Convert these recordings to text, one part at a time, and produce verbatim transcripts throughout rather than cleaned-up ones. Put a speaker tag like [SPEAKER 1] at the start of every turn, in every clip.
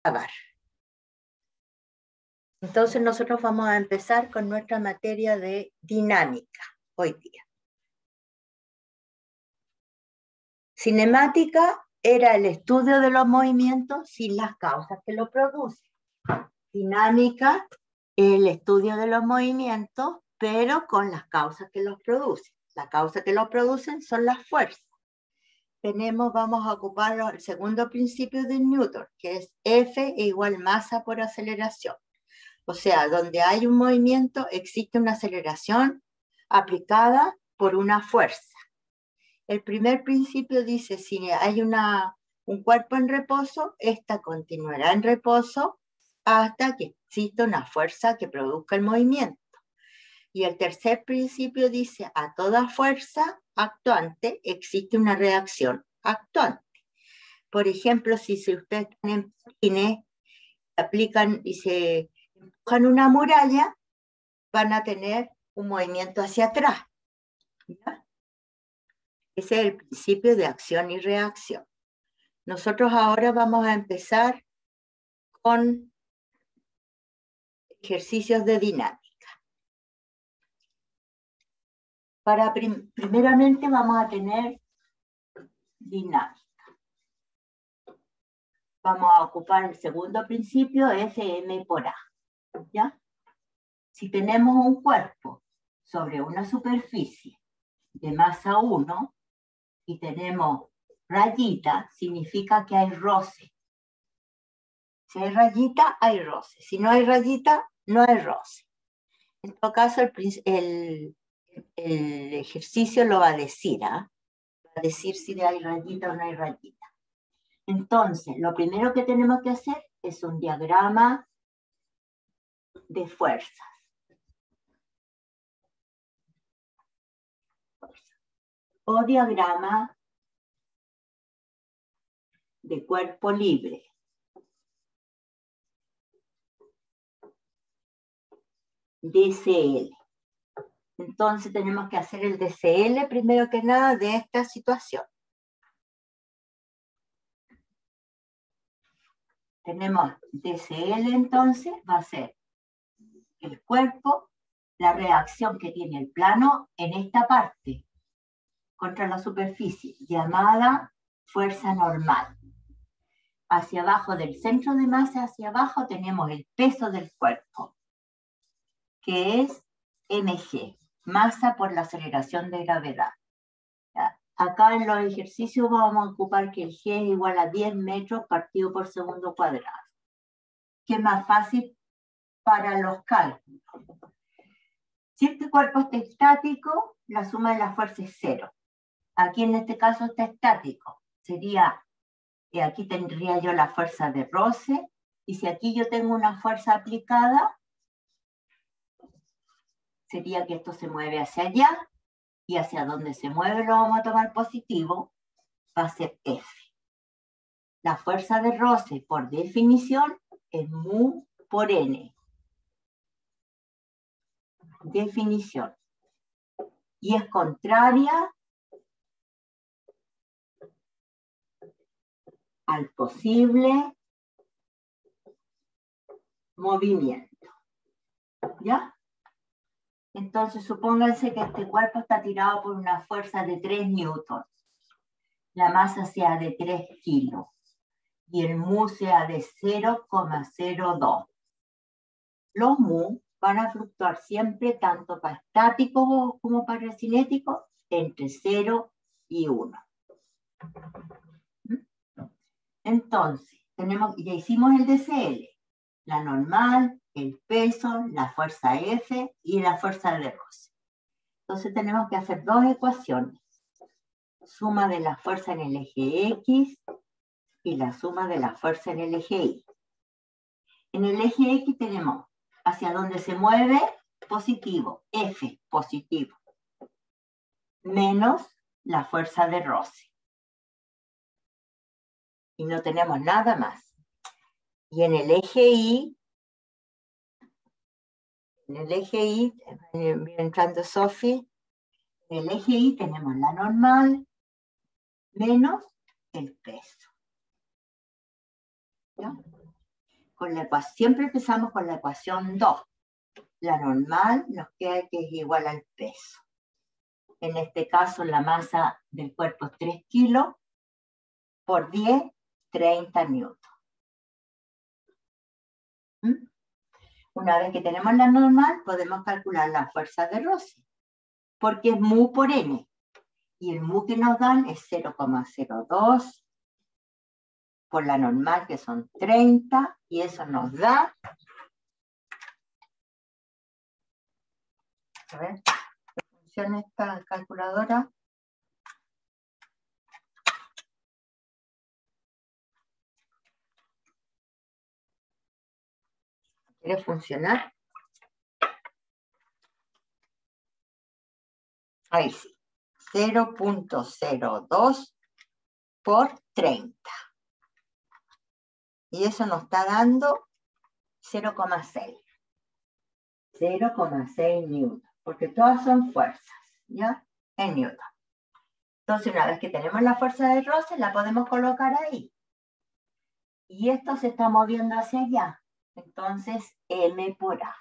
[SPEAKER 1] pagar. Entonces nosotros vamos a empezar con nuestra materia de dinámica hoy día. Cinemática era el estudio de los movimientos sin las causas que lo producen. Dinámica, el estudio de los movimientos, pero con las causas que los producen. Las causas que los producen son las fuerzas. Tenemos, vamos a ocupar el segundo principio de Newton, que es F igual masa por aceleración. O sea, donde hay un movimiento, existe una aceleración aplicada por una fuerza. El primer principio dice, si hay una, un cuerpo en reposo, ésta continuará en reposo hasta que exista una fuerza que produzca el movimiento. Y el tercer principio dice, a toda fuerza actuante existe una reacción actuante. Por ejemplo, si, si ustedes están en patines, aplican y se empujan una muralla, van a tener un movimiento hacia atrás. ¿Ya? Ese es el principio de acción y reacción. Nosotros ahora vamos a empezar con ejercicios de dinámica. Para prim primeramente vamos a tener dinámica. Vamos a ocupar el segundo principio, F M por A. ¿Ya? Si tenemos un cuerpo sobre una superficie de masa uno y tenemos rayita, significa que hay roce. Si hay rayita, hay roce. Si no hay rayita, no hay roce. En todo caso, el, el, el ejercicio lo va a decir, ¿eh? Va a decir si hay rayita o no hay rayita. Entonces, lo primero que tenemos que hacer es un diagrama de fuerzas. O diagrama de cuerpo libre. D C L. Entonces tenemos que hacer el D C L primero que nada de esta situación. Tenemos D C L entonces, va a ser el cuerpo, la reacción que tiene el plano en esta parte contra la superficie, llamada fuerza normal. Hacia abajo del centro de masa, hacia abajo tenemos el peso del cuerpo, que es mg, masa por la aceleración de gravedad. ¿Ya? Acá en los ejercicios vamos a ocupar que el G es igual a diez metros partido por segundo cuadrado, que es más fácil para los cálculos. Si este cuerpo está estático, la suma de las fuerzas es cero. Aquí en este caso está estático. Sería, y aquí tendría yo la fuerza de roce, y si aquí yo tengo una fuerza aplicada, sería que esto se mueve hacia allá, y hacia donde se mueve lo vamos a tomar positivo, va a ser F. La fuerza de roce, por definición, es mu por N. Definición. Y es contraria al posible movimiento. ¿Ya? Entonces, supónganse que este cuerpo está tirado por una fuerza de tres newtons. La masa sea de tres kilos. Y el mu sea de cero coma cero dos. Los mu van a fluctuar siempre, tanto para estáticos como para cinéticos, entre cero y uno. Entonces, tenemos, ya hicimos el D C L. La normal, el peso, la fuerza F y la fuerza de roce. Entonces tenemos que hacer dos ecuaciones. Suma de la fuerza en el eje X y la suma de la fuerza en el eje Y. En el eje X tenemos hacia donde se mueve positivo, F positivo, menos la fuerza de roce. Y no tenemos nada más. Y en el eje Y, en el eje Y, viene entrando Sophie, en el eje Y tenemos la normal menos el peso. ¿Ya? con la ecuación, siempre empezamos con la ecuación dos. La normal nos queda que es igual al peso. En este caso, la masa del cuerpo es tres kilos por diez, treinta newtons. ¿Mm? Una vez que tenemos la normal, podemos calcular la fuerza de roce, porque es mu por n. Y el mu que nos dan es cero coma cero dos por la normal, que son treinta, y eso nos da... A ver, ¿qué funciona esta calculadora? ¿Quiere funcionar? Ahí sí. cero punto cero dos por treinta. Y eso nos está dando cero coma seis. cero coma seis newton. Porque todas son fuerzas, ¿ya? En newton. Entonces, una vez que tenemos la fuerza de roce, la podemos colocar ahí. Y esto se está moviendo hacia allá. Entonces, M por A.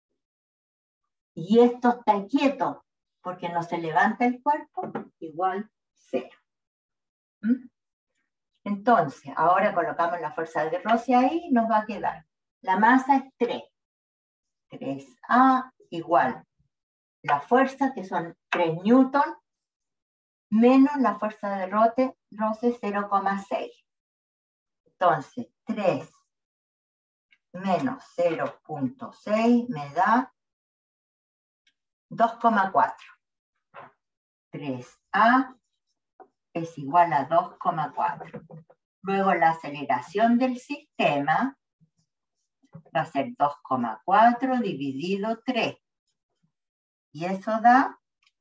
[SPEAKER 1] Y esto está quieto, porque no se levanta el cuerpo, igual cero. ¿Mm? Entonces, ahora colocamos la fuerza de roce ahí, nos va a quedar. La masa es tres. tres A igual la fuerza, que son tres newton, menos la fuerza de roce, roce cero coma seis. Entonces, tres menos cero punto seis me da dos coma cuatro. tres A es igual a dos coma cuatro. Luego la aceleración del sistema va a ser dos coma cuatro dividido tres. Y eso da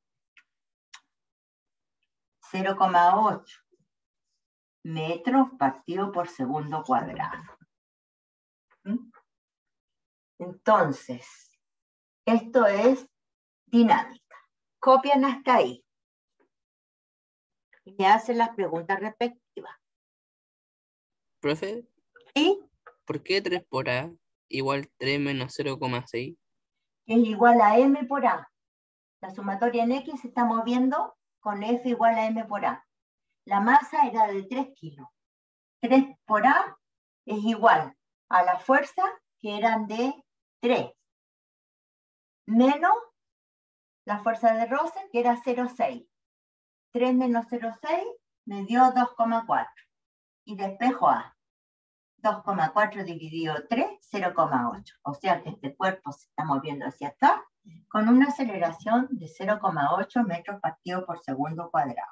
[SPEAKER 1] cero coma ocho metros partido por segundo cuadrado. ¿Mm? Entonces, esto es dinámica. Copian hasta ahí. Y me hacen las preguntas respectivas.
[SPEAKER 2] Profe,
[SPEAKER 1] ¿Sí?
[SPEAKER 2] ¿por qué tres por A igual tres menos cero coma seis?
[SPEAKER 1] Es igual a M por A. La sumatoria en X se está moviendo con F igual a M por A. La masa era de tres kilos. tres por A es igual a la fuerza, que eran de tres, menos la fuerza de roce, que era cero coma seis. tres menos cero coma seis me dio dos coma cuatro. Y despejo A. dos coma cuatro dividido tres, cero coma ocho. O sea que este cuerpo se está moviendo hacia acá con una aceleración de cero coma ocho metros partido por segundo cuadrado.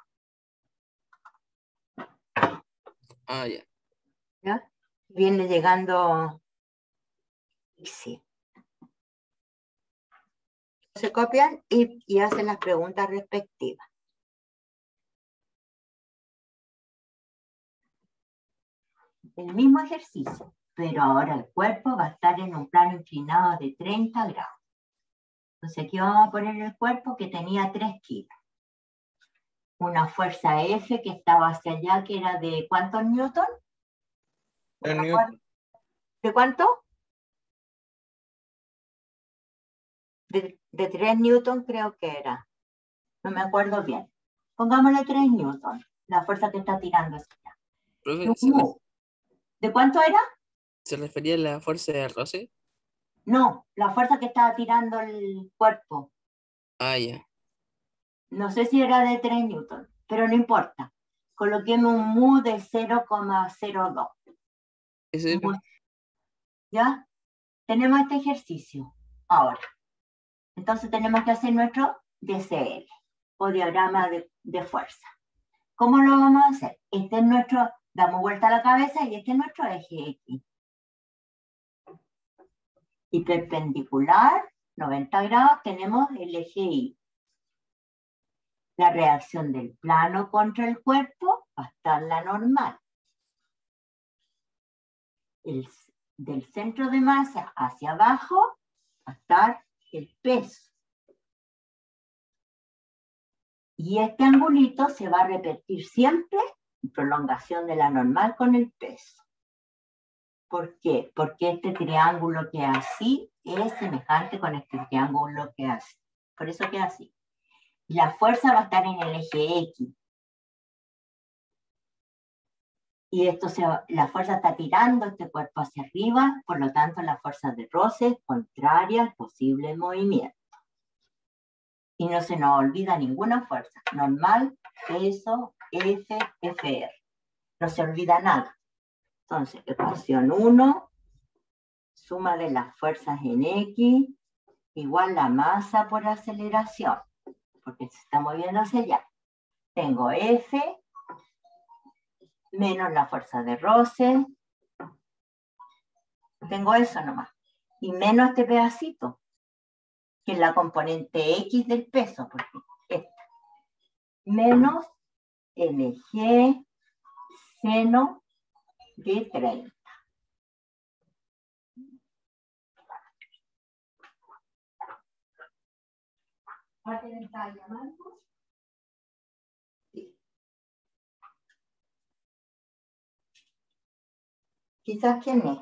[SPEAKER 2] Ah, ya.
[SPEAKER 1] ¿Ya? Viene llegando... Sí. Se copian y, y hacen las preguntas respectivas. El mismo ejercicio, pero ahora el cuerpo va a estar en un plano inclinado de treinta grados. Entonces aquí vamos a poner el cuerpo que tenía tres kilos. Una fuerza F que estaba hacia allá, que era de ¿cuántos newton? ¿De cuánto? De, de tres newton creo que era. No me acuerdo bien. Pongámosle tres newton, la fuerza que está tirando hacia allá.
[SPEAKER 2] Profe, ¿se, ref-
[SPEAKER 1] ¿De cuánto era?
[SPEAKER 2] ¿se refería a la fuerza de roce?
[SPEAKER 1] No, la fuerza que estaba tirando el cuerpo.
[SPEAKER 2] Ah, ya.
[SPEAKER 1] No sé si era de tres newton, pero no importa. Coloquemos un mu de cero coma cero dos.
[SPEAKER 2] Ese era.
[SPEAKER 1] ¿Ya? Tenemos este ejercicio ahora. Entonces tenemos que hacer nuestro D C L, o diagrama de, de fuerza. ¿Cómo lo vamos a hacer? Este es nuestro, damos vuelta a la cabeza y este es nuestro eje X. Y perpendicular, noventa grados, tenemos el eje Y. La reacción del plano contra el cuerpo va a estar la normal. El, del centro de masa hacia abajo va a estar el peso. Y este angulito se va a repetir siempre en prolongación de la normal con el peso. ¿Por qué? Porque este triángulo que así es semejante con este triángulo que así. Por eso queda así. La fuerza va a estar en el eje X. Y esto se, la fuerza está tirando este cuerpo hacia arriba, por lo tanto la fuerza de roce es contraria al posible movimiento. Y no se nos olvida ninguna fuerza. Normal, peso, F, F R. No se olvida nada. Entonces, ecuación uno, suma de las fuerzas en X, igual la masa por aceleración, porque se está moviendo hacia allá. Tengo F, menos la fuerza de roce. Tengo eso nomás. Y menos este pedacito, que es la componente X del peso, porque esta. Menos el G seno de treinta. ¿Alguien está llamando? Sí. Quizás quién es.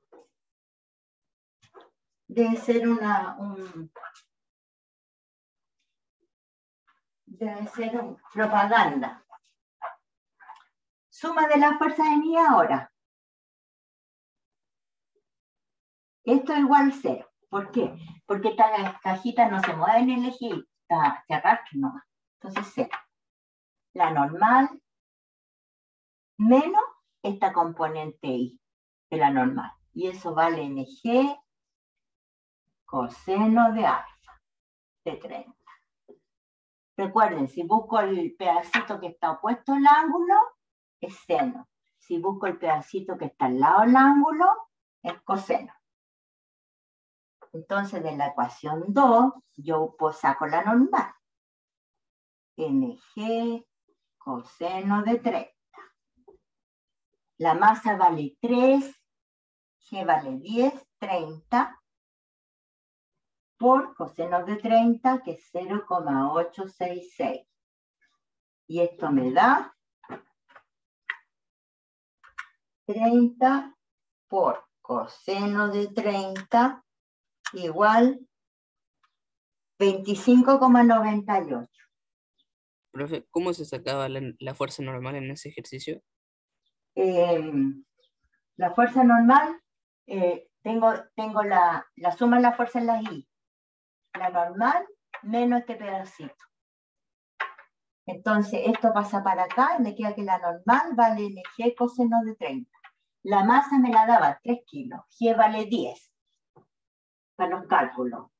[SPEAKER 1] Debe ser una... Un, debe ser un, propaganda. Suma de las fuerzas en I ahora. Esto es igual a cero. ¿Por qué? Porque esta cajita no se mueve en el eje Y, está, se arrastra nomás. Entonces cero. La normal menos esta componente Y de la normal. Y eso vale N G coseno de alfa de treinta. Recuerden, si busco el pedacito que está opuesto al ángulo, es seno. Si busco el pedacito que está al lado del ángulo, es coseno. Entonces, de la ecuación dos, yo pues saco la normal. N G coseno de treinta. La masa vale tres, G vale diez, treinta, por coseno de treinta, que es cero coma ochocientos sesenta y seis. Y esto me da treinta por coseno de treinta igual veinticinco coma noventa y ocho.
[SPEAKER 2] Profe, ¿cómo se sacaba la, la fuerza normal en ese ejercicio?
[SPEAKER 1] Eh, la fuerza normal, eh, tengo, tengo la, la suma de la fuerza en las Y. La normal menos este pedacito. Entonces, esto pasa para acá y me queda que la normal vale N G coseno de treinta. La masa me la daba tres kilos. G vale diez. Para los cálculos.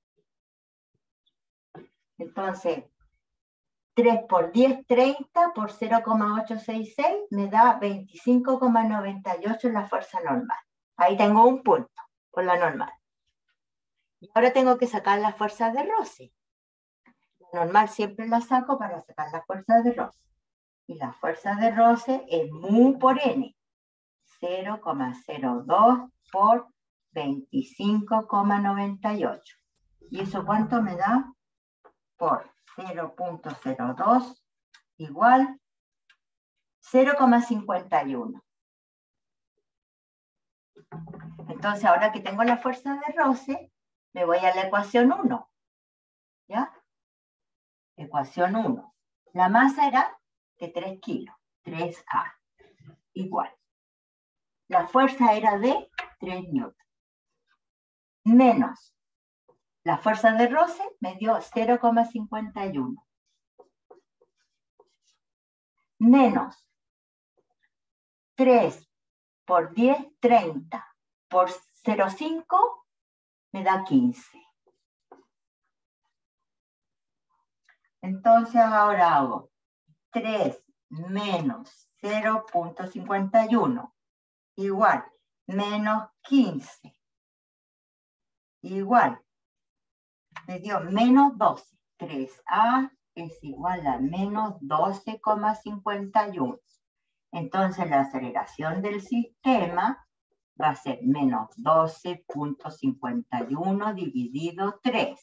[SPEAKER 1] Entonces, tres por diez, treinta por cero coma ochocientos sesenta y seis me da veinticinco coma noventa y ocho la fuerza normal. Ahí tengo un punto por la normal. Y ahora tengo que sacar la fuerza de roce. La normal siempre la saco para sacar la fuerza de roce. Y la fuerza de roce es mu por n. cero coma cero dos por veinticinco coma noventa y ocho. ¿Y eso cuánto me da? Por cero punto cero dos igual cero coma cincuenta y uno. Entonces, ahora que tengo la fuerza de roce, me voy a la ecuación uno. ¿Ya? Ecuación uno. La masa era de tres kilos. tres A. Igual. La fuerza era de tres newtons. Menos la fuerza de roce me dio cero coma cincuenta y uno. Menos tres por diez, treinta. Por cero coma cinco me da quince. Entonces ahora hago tres menos cero punto cincuenta y uno igual menos quince igual, me dio menos doce. tres A es igual a menos doce coma cincuenta y uno. Entonces la aceleración del sistema va a ser menos doce punto cincuenta y uno dividido tres.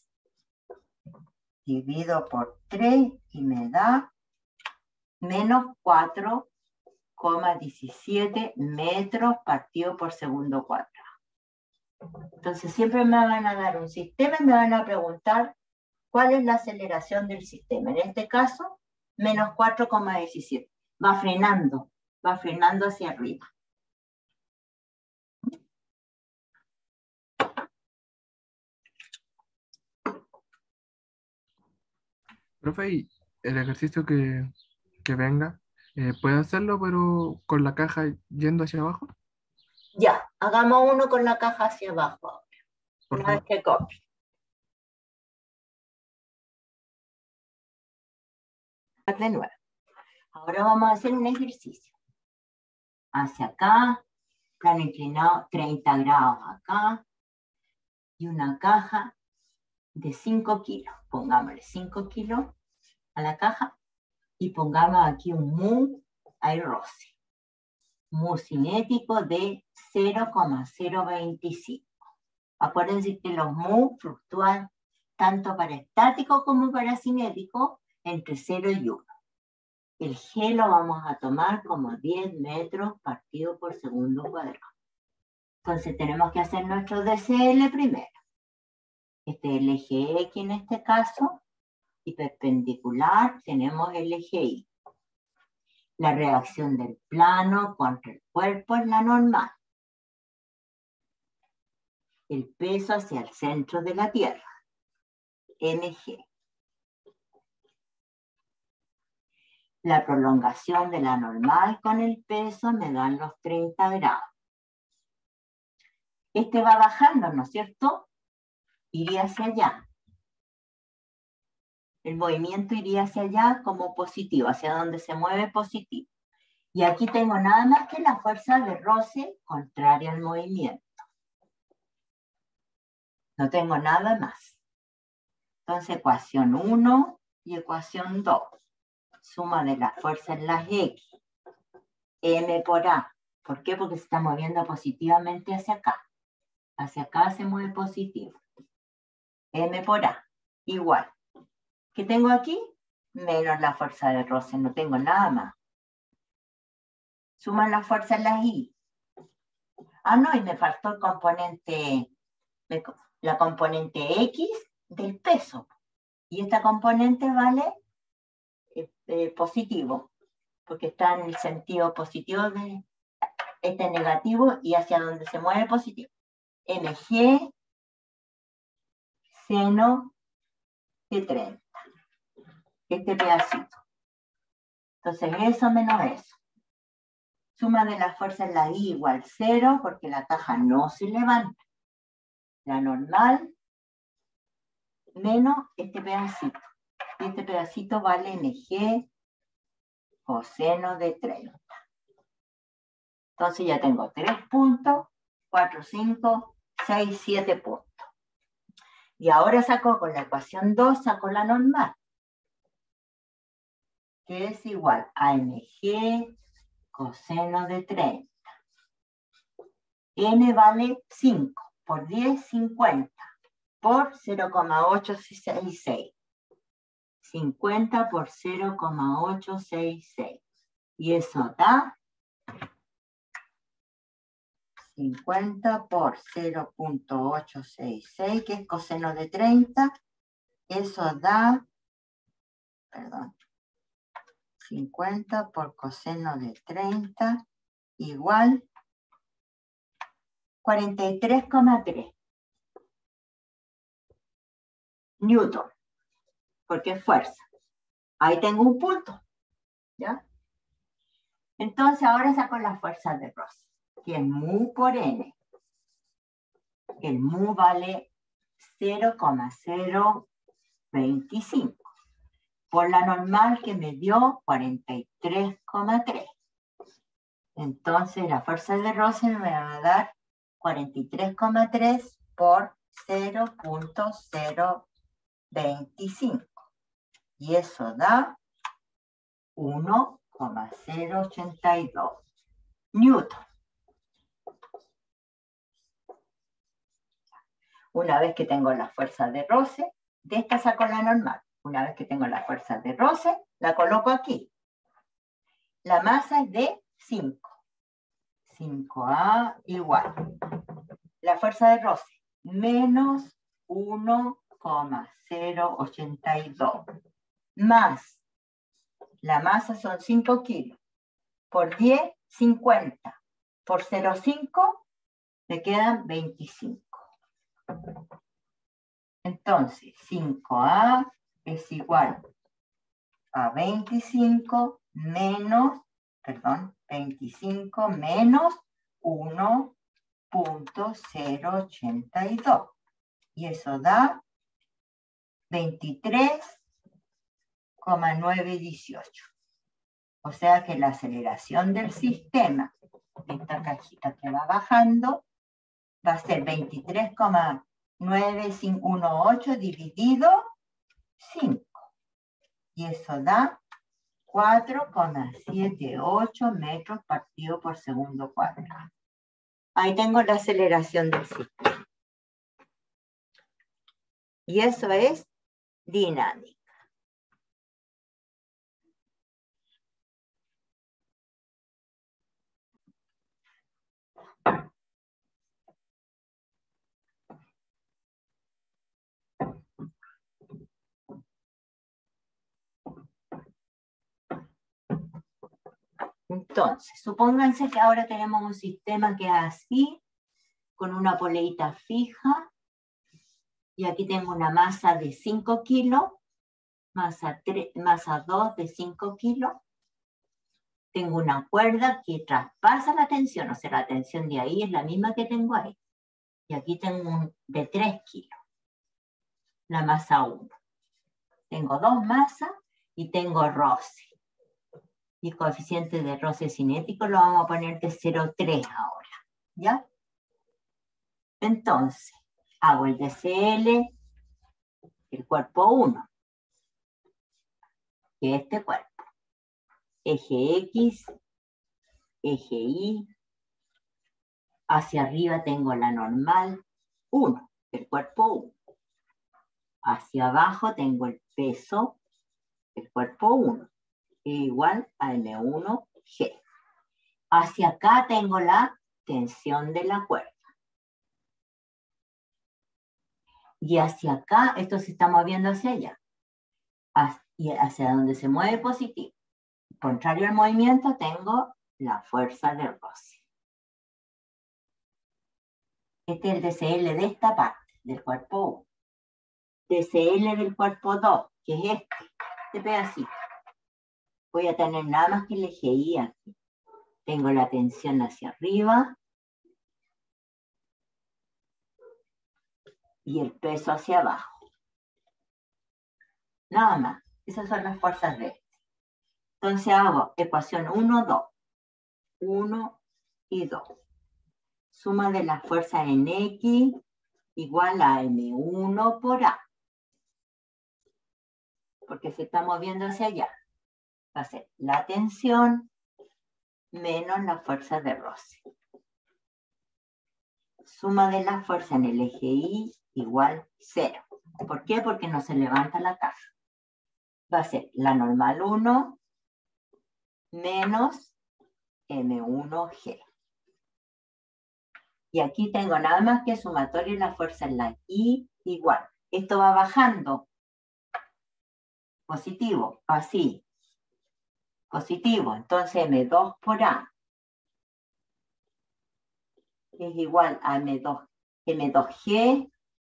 [SPEAKER 1] Divido por tres y me da menos cuatro coma diecisiete metros partido por segundo cuadrado. Entonces siempre me van a dar un sistema y me van a preguntar cuál es la aceleración del sistema. En este caso, menos cuatro coma diecisiete. Va frenando, va frenando hacia arriba.
[SPEAKER 3] Profe, y el ejercicio que, que venga, eh, ¿puede hacerlo pero con la caja yendo hacia abajo?
[SPEAKER 1] Ya, hagamos uno con la caja hacia abajo ahora.
[SPEAKER 3] Por
[SPEAKER 1] Una vez
[SPEAKER 3] favor.
[SPEAKER 1] que copie. De nuevo. Ahora vamos a hacer un ejercicio. Hacia acá, plano inclinado treinta grados acá, y una caja de cinco kilos. Pongámosle cinco kilos a la caja y pongamos aquí un mu al roce. Mu cinético de cero coma cero veinticinco. Acuérdense que los mu fluctúan tanto para estático como para cinético entre cero y uno. El G lo vamos a tomar como diez metros partido por segundo cuadrado. Entonces tenemos que hacer nuestro D C L primero. Este es el eje X en este caso, y perpendicular tenemos el eje Y. La reacción del plano contra el cuerpo es la normal. El peso hacia el centro de la Tierra, mg. La prolongación de la normal con el peso me dan los treinta grados. Este va bajando, ¿no es cierto? Iría hacia allá. El movimiento iría hacia allá como positivo, hacia donde se mueve positivo. Y aquí tengo nada más que la fuerza de roce contraria al movimiento. No tengo nada más. Entonces, ecuación uno y ecuación dos. Suma de la fuerza en las X. M por A. ¿Por qué? Porque se está moviendo positivamente hacia acá. Hacia acá se mueve positivo. M por A. Igual. ¿Qué tengo aquí? Menos la fuerza de roce. No tengo nada más. Suman la fuerza en las Y. Ah, no, y me faltó el componente, la componente X del peso. Y esta componente vale eh, eh, positivo, porque está en el sentido positivo de este negativo y hacia donde se mueve positivo. Mg seno de treinta. Este pedacito. Entonces eso menos eso. Suma de la fuerza en la Y igual cero, porque la caja no se levanta. La normal menos este pedacito. Y este pedacito vale mg coseno de treinta. Entonces ya tengo tres puntos, cuatro, cinco, seis, siete puntos. Y ahora saco con la ecuación dos, saco la normal, que es igual a mg coseno de treinta. N vale cinco, por diez, cincuenta, por cero coma ochocientos sesenta y seis. cincuenta por cero coma ochocientos sesenta y seis. Y eso da cincuenta por cero punto ochocientos sesenta y seis, que es coseno de treinta. Eso da, perdón, cincuenta por coseno de treinta igual cuarenta y tres coma tres newton, porque es fuerza. Ahí tengo un punto, ¿ya? Entonces ahora saco las fuerzas de roce, que es mu por n. El mu vale cero coma cero veinticinco. Por la normal que me dio cuarenta y tres coma tres. Entonces la fuerza de roce me va a dar cuarenta y tres coma tres por cero punto cero veinticinco. Y eso da uno coma cero ochenta y dos newton. Una vez que tengo la fuerza de roce, de esta saco la normal. Una vez que tengo la fuerza de roce, la coloco aquí. La masa es de cinco. cinco A igual. La fuerza de roce, menos uno coma cero ochenta y dos. Más, la masa son cinco kilos. Por diez, cincuenta. Por cero coma cinco, me quedan veinticinco. Entonces, cinco A es igual a veinticinco menos, perdón, veinticinco menos uno punto cero ochenta y dos. Y eso da veintitrés coma novecientos dieciocho. O sea que la aceleración del sistema, esta cajita que va bajando, va a ser veintitrés coma novecientos dieciocho dividido cinco. Y eso da cuatro coma setenta y ocho metros partido por segundo cuadrado. Ahí tengo la aceleración del sistema. Y eso es dinámica. Entonces, supónganse que ahora tenemos un sistema que es así, con una poleita fija, y aquí tengo una masa de cinco kilos, masa, masa dos de cinco kilos, tengo una cuerda que traspasa la tensión, o sea, la tensión de ahí es la misma que tengo ahí, y aquí tengo un de tres kilos, la masa uno. Tengo dos masas y tengo roce. Y el coeficiente de roce cinético lo vamos a poner de cero coma tres ahora, ¿ya? Entonces, hago el D C L, el cuerpo uno, que es este cuerpo. Eje X, eje Y, hacia arriba tengo la normal uno, el cuerpo uno. Hacia abajo tengo el peso, el cuerpo uno, igual a M uno G. Hacia acá tengo la tensión de la cuerda. Y hacia acá, esto se está moviendo hacia allá. Y hacia donde se mueve positivo. Contrario al movimiento, tengo la fuerza de roce. Este es el D C L de esta parte, del cuerpo uno. D C L del cuerpo dos, que es este, este pedacito. Voy a tener nada más que el eje Y aquí. Tengo la tensión hacia arriba y el peso hacia abajo. Nada más. Esas son las fuerzas de este. Entonces hago ecuación uno, dos. uno y dos. Suma de las fuerzas en X igual a M uno por A. Porque se está moviendo hacia allá. Va a ser la tensión menos la fuerza de roce. Suma de la fuerza en el eje Y igual cero. ¿Por qué? Porque no se levanta la caja. Va a ser la normal uno menos M uno G. Y aquí tengo nada más que sumatorio de la fuerza en la Y igual. Esto va bajando. Positivo, así. Positivo, entonces M dos por A es igual a M dos, M dos G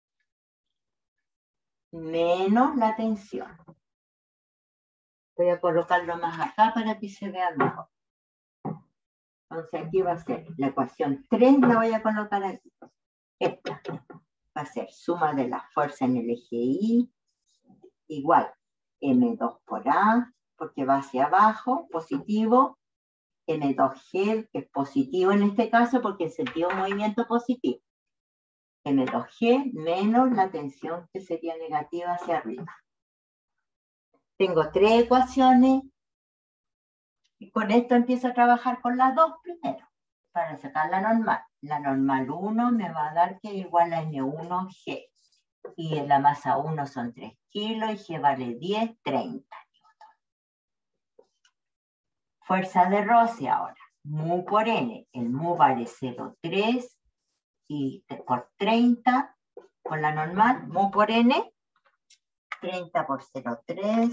[SPEAKER 1] menos la tensión. Voy a colocarlo más acá para que se vea mejor. Entonces aquí va a ser la ecuación tres, la voy a colocar aquí. Esta va a ser suma de la fuerza en el eje Y igual M dos por A, porque va hacia abajo, positivo, M dos G, que es positivo en este caso porque el sentido de movimiento positivo. M dos G menos la tensión que sería negativa hacia arriba. Tengo tres ecuaciones y con esto empiezo a trabajar con las dos primero para sacar la normal. La normal uno me va a dar que es igual a M uno G y en la masa uno son tres kilos y G vale diez, treinta. Fuerza de roce ahora. mu por n. El mu vale cero coma tres y por treinta, por la normal, mu por n, treinta por cero coma tres,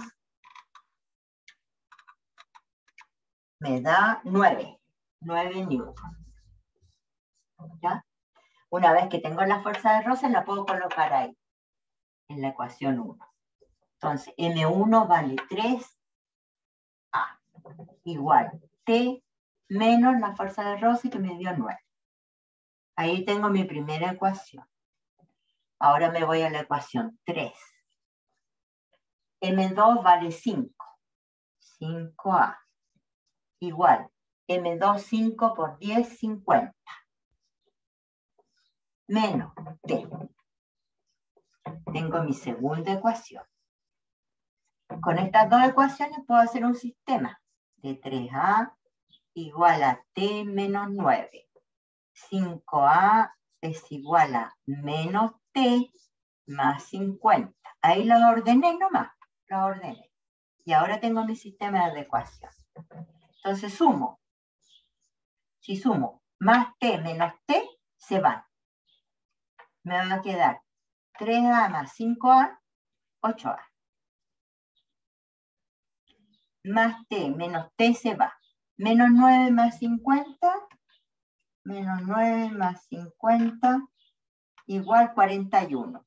[SPEAKER 1] me da nueve, nueve newtons. ¿Ya? Una vez que tengo la fuerza de roce, la puedo colocar ahí, en la ecuación uno. Entonces, eme uno vale tres a igual T menos la fuerza de roce que me dio nueve. Ahí tengo mi primera ecuación. Ahora me voy a la ecuación tres. eme dos vale cinco. cinco a igual eme dos, cinco por diez, cincuenta. Menos T. Tengo mi segunda ecuación. Con estas dos ecuaciones puedo hacer un sistema de tres a igual a T menos nueve. cinco a es igual a menos T más cincuenta. Ahí las ordené nomás, las ordené. Y ahora tengo mi sistema de ecuación. Entonces sumo. Si sumo más T menos T, se van. Me va a quedar tres a más cinco a, ocho a. Más T menos T se va. Menos nueve más cincuenta, menos nueve más cincuenta, igual cuarenta y uno.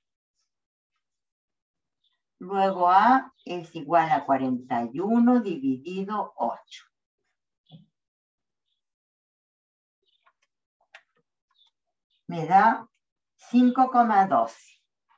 [SPEAKER 1] Luego A es igual a cuarenta y uno dividido ocho. Me da cinco coma doce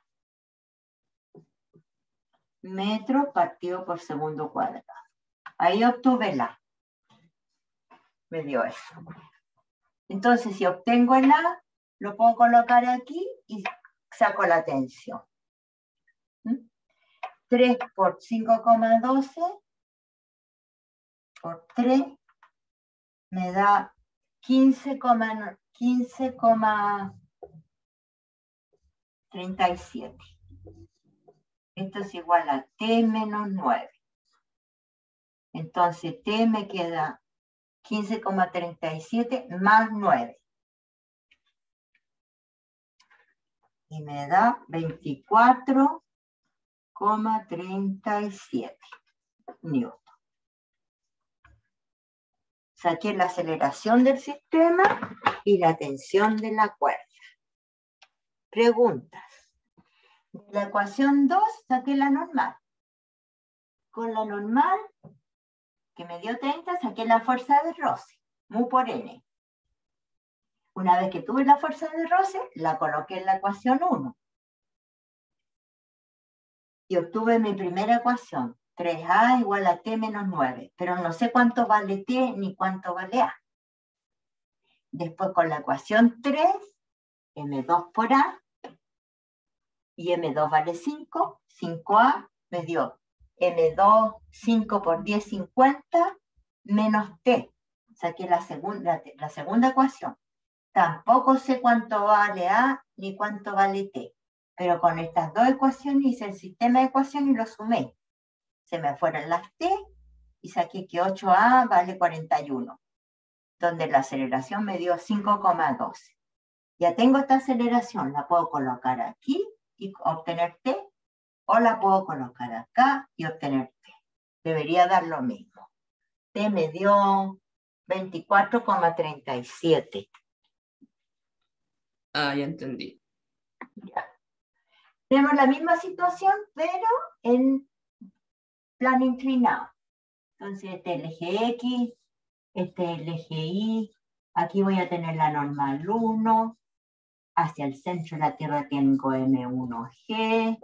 [SPEAKER 1] metros partido por segundo cuadrado. Ahí obtuve la. Me dio eso. Entonces, si obtengo el A, lo puedo colocar aquí y saco la tensión. ¿Mm? tres por cinco coma doce por tres me da quince coma treinta y siete. Esto es igual a T menos nueve. Entonces T me queda quince coma treinta y siete más nueve. Y me da veinticuatro coma treinta y siete newton. Saqué la aceleración del sistema y la tensión de la cuerda. Preguntas. De la ecuación dos saqué la normal. Con la normal, que me dio treinta, saqué la fuerza de roce, mu por n. Una vez que tuve la fuerza de roce, la coloqué en la ecuación uno. Y obtuve mi primera ecuación, tres a igual a T menos nueve. Pero no sé cuánto vale T ni cuánto vale A. Después con la ecuación tres, eme dos por A, y eme dos vale cinco, cinco a me dio eme dos, cinco por diez, cincuenta, menos T. Saqué la segunda, la segunda ecuación. Tampoco sé cuánto vale A ni cuánto vale T. Pero con estas dos ecuaciones hice el sistema de ecuaciones y lo sumé. Se me fueron las T y saqué que ocho a vale cuarenta y uno. Donde la aceleración me dio cinco coma doce. Ya tengo esta aceleración, la puedo colocar aquí y obtener T, o la puedo colocar acá y obtener T. Debería dar lo mismo. T me dio veinticuatro coma treinta y siete.
[SPEAKER 2] Ah, ya entendí.
[SPEAKER 1] Ya. Tenemos la misma situación, pero en plano inclinado. Entonces, este es el eje X, este es el eje Y. Aquí voy a tener la normal uno. Hacia el centro de la Tierra tengo eme uno ge.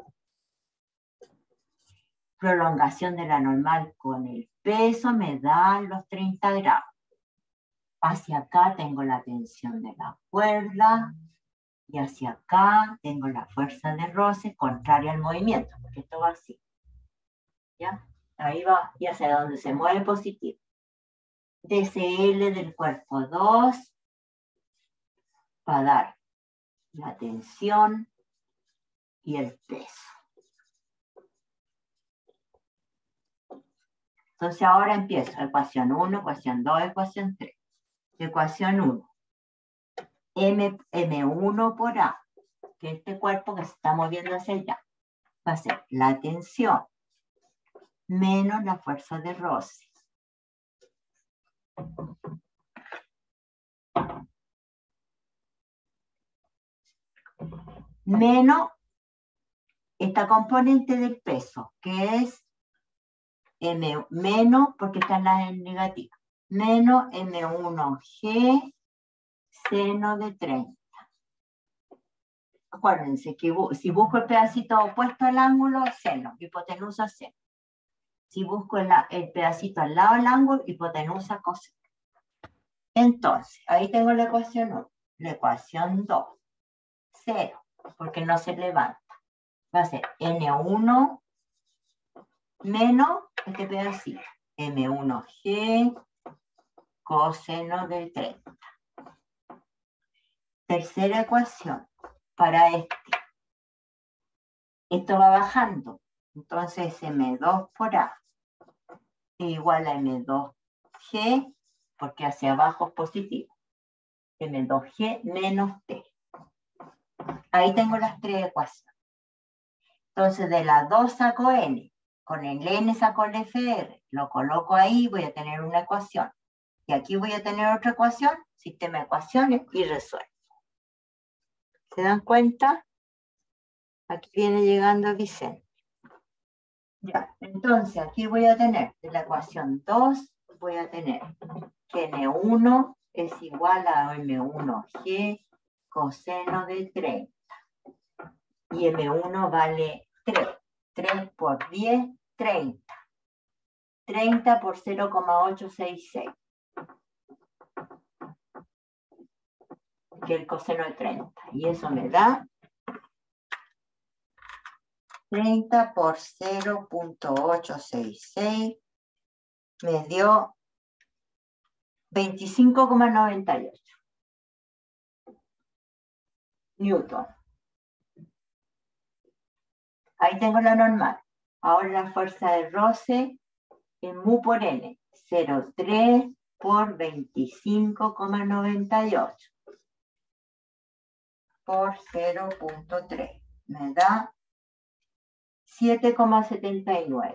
[SPEAKER 1] Prolongación de la normal con el peso me da los treinta grados. Hacia acá tengo la tensión de la cuerda. Y hacia acá tengo la fuerza de roce contraria al movimiento, porque esto va así. ¿Ya? Ahí va, y hacia donde se mueve positivo. D C L del cuerpo dos va a dar la tensión y el peso. Entonces ahora empiezo. Ecuación uno, ecuación dos, ecuación tres. Ecuación uno. M, M uno por A, que este cuerpo que se está moviendo hacia allá, va a ser la tensión menos la fuerza de roce. Menos esta componente del peso, que es M, menos, porque está en la negativa, menos M uno G seno de treinta. Acuérdense que bu si busco el pedacito opuesto al ángulo, seno, hipotenusa, seno. Si busco el, el pedacito al lado del ángulo, hipotenusa, coseno. Entonces, ahí tengo la ecuación uno. La ecuación dos. cero, porque no se levanta. Va a ser N uno menos este pedacito. M uno G coseno de treinta. Tercera ecuación. Para este. Esto va bajando. Entonces M dos por A es igual a M dos G, porque hacia abajo es positivo. M dos G menos T. Ahí tengo las tres ecuaciones. Entonces de la dos saco N. Con el N saco el F R. Lo coloco ahí, voy a tener una ecuación. Y aquí voy a tener otra ecuación, sistema de ecuaciones, y resuelvo. ¿Se dan cuenta? Aquí viene llegando Vicente. Ya, entonces aquí voy a tener de la ecuación dos, voy a tener que N uno es igual a M uno G coseno de treinta. Y M uno vale tres. tres por diez, treinta. treinta por cero coma ochocientos sesenta y seis. Que el coseno de treinta. Y eso me da treinta por cero punto ochocientos sesenta y seis. Me dio veinticinco coma noventa y ocho. Newton. Ahí tengo la normal. Ahora la fuerza de roce en mu por n. cero coma tres por veinticinco coma noventa y ocho. Por cero punto tres. Me da siete coma setenta y nueve.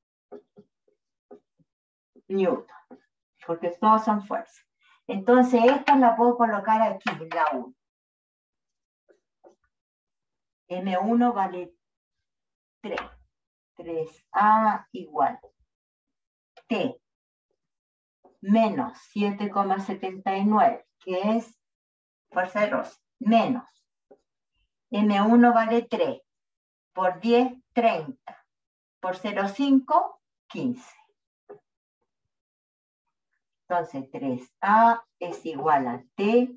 [SPEAKER 1] Newton. Porque todos son fuerzas. Entonces esta la puedo colocar aquí, en la uno. M uno vale tres. tres A igual T menos siete coma setenta y nueve, que es fuerza de roce, menos M uno vale tres, por diez, treinta, por cero coma cinco, quince. Entonces tres A es igual a T.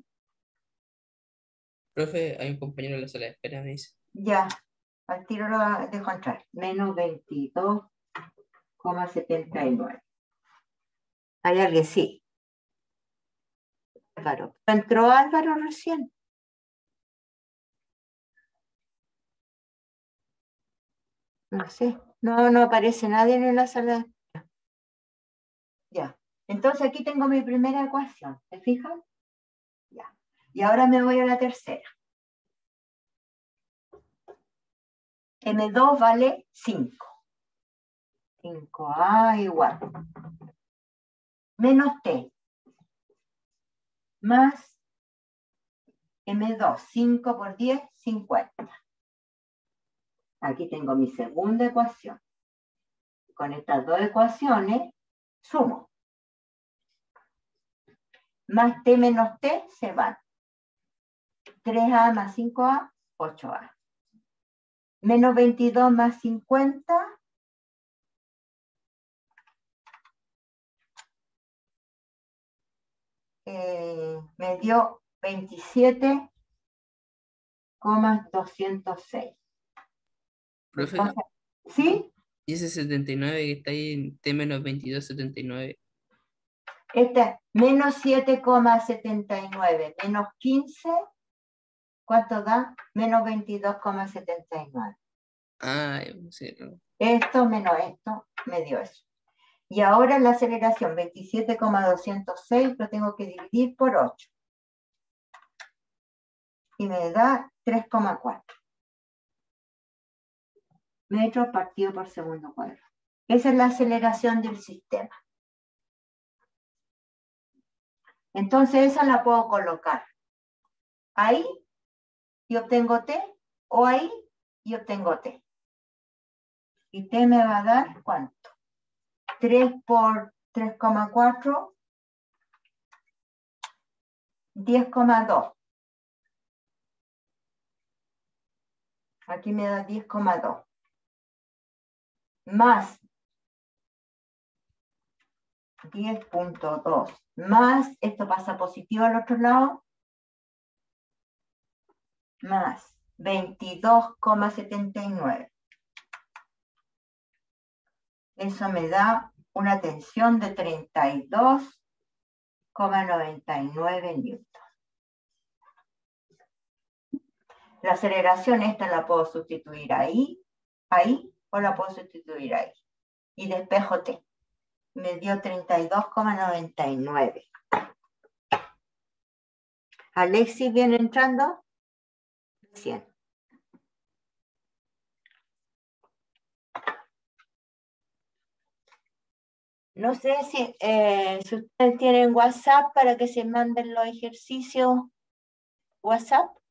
[SPEAKER 2] Profe, hay un compañero en la sala de espera, me dice.
[SPEAKER 1] Ya, al tiro lo dejo entrar. Menos veintidós coma setenta y nueve. ¿Hay alguien? Sí. Álvaro. ¿Entró Álvaro recién? No sé. No, no aparece nadie en la sala. Ya. Entonces aquí tengo mi primera ecuación. ¿Se fijan? Ya. Y ahora me voy a la tercera. M dos vale cinco. cinco A igual. Menos T. Más M dos. cinco por diez, cincuenta. Aquí tengo mi segunda ecuación. Con estas dos ecuaciones, sumo. Más T menos T se van. tres A más cinco A, ocho A. Menos veintidós más cincuenta. Eh, me dio veintisiete coma doscientos seis.
[SPEAKER 2] Profe,
[SPEAKER 1] Entonces, ¿sí?
[SPEAKER 2] y ese setenta y nueve que está ahí en T menos veintidós, setenta y nueve.
[SPEAKER 1] Este menos siete coma setenta y nueve menos quince, ¿cuánto da? Menos veintidós coma setenta y nueve.
[SPEAKER 2] Ah, sí, no.
[SPEAKER 1] Esto menos esto me dio eso. Y ahora la aceleración, veintisiete coma doscientos seis, lo tengo que dividir por ocho. Y me da tres coma cuatro metros partido por segundo cuadrado. Esa es la aceleración del sistema. Entonces esa la puedo colocar ahí y obtengo T, o ahí y obtengo T. Y T me va a dar, ¿cuánto? tres por tres coma cuatro, diez coma dos. Aquí me da diez coma dos. Más diez punto dos. Más, esto pasa positivo al otro lado, más veintidós coma setenta y nueve. Eso me da una tensión de treinta y dos coma noventa y nueve newtons. La aceleración esta la puedo sustituir ahí, ahí, o la puedo sustituir ahí. Y despejo T. Me dio treinta y dos coma noventa y nueve. Alexis viene entrando. cien. No sé si, eh, si ustedes tienen WhatsApp para que se manden los ejercicios. WhatsApp.